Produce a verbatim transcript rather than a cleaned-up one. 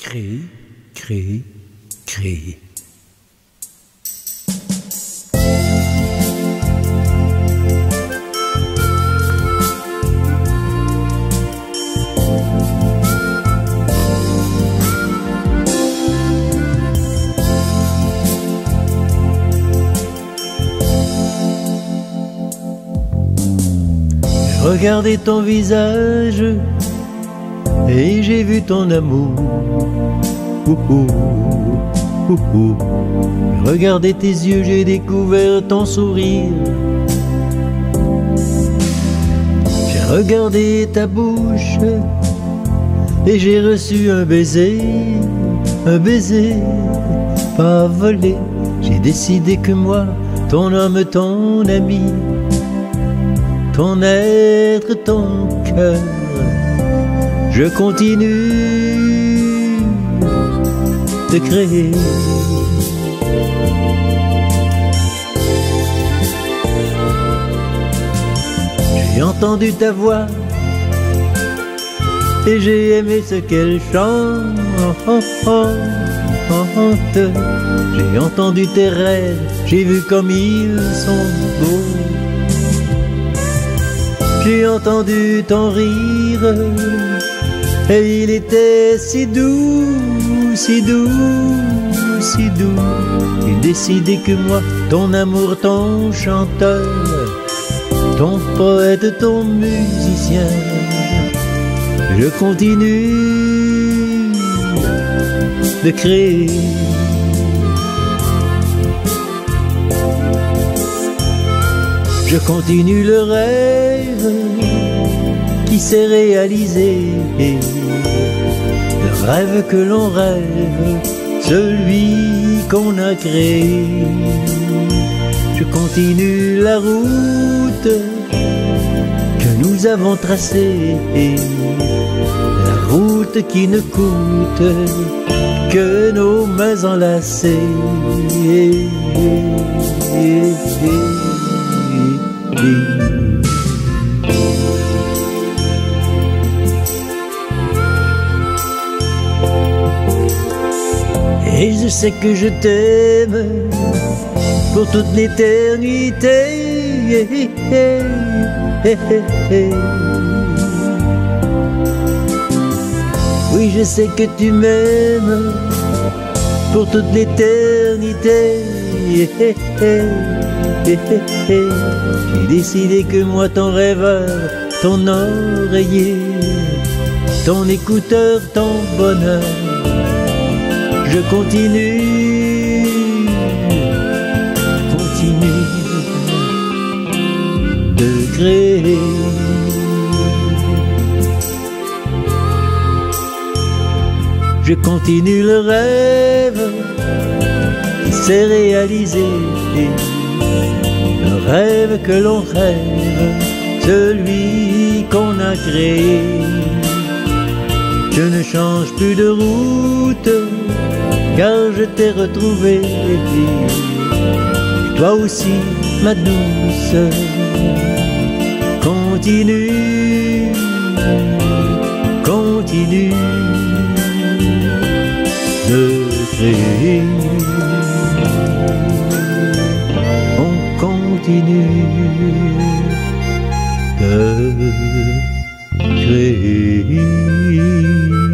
créer, créer, créer. Regardez ton visage et j'ai vu ton amour. Ouh, ouh, ouh, ouh. Regardez tes yeux, j'ai découvert ton sourire. J'ai regardé ta bouche et j'ai reçu un baiser, un baiser pas volé. J'ai décidé que moi, ton homme, ton ami, ton être, ton cœur, je continue de créer. J'ai entendu ta voix et j'ai aimé ce qu'elle chante. J'ai entendu tes rêves, j'ai vu comme ils sont beaux. J'ai entendu ton rire et il était si doux, si doux, si doux. J'ai décidé que moi, ton amour, ton chanteur, ton poète, ton musicien, je continue de créer. Je continue le rêve qui s'est réalisé, le rêve que l'on rêve, celui qu'on a créé. Je continue la route que nous avons tracée, la route qui ne coûte que nos mains enlacées. Et je sais que je t'aime pour toute l'éternité. Oui, je sais que tu m'aimes pour toute l'éternité. J'ai décidé que moi, ton rêveur, ton oreiller, ton écouteur, ton bonheur, je continue, continue de créer. Je continue le rêve qui s'est réalisé, le rêve que l'on rêve, celui qu'on a créé. Je ne change plus de route, car je t'ai retrouvé. Et toi aussi, ma douce, continue, continue de créer. On continue de créer.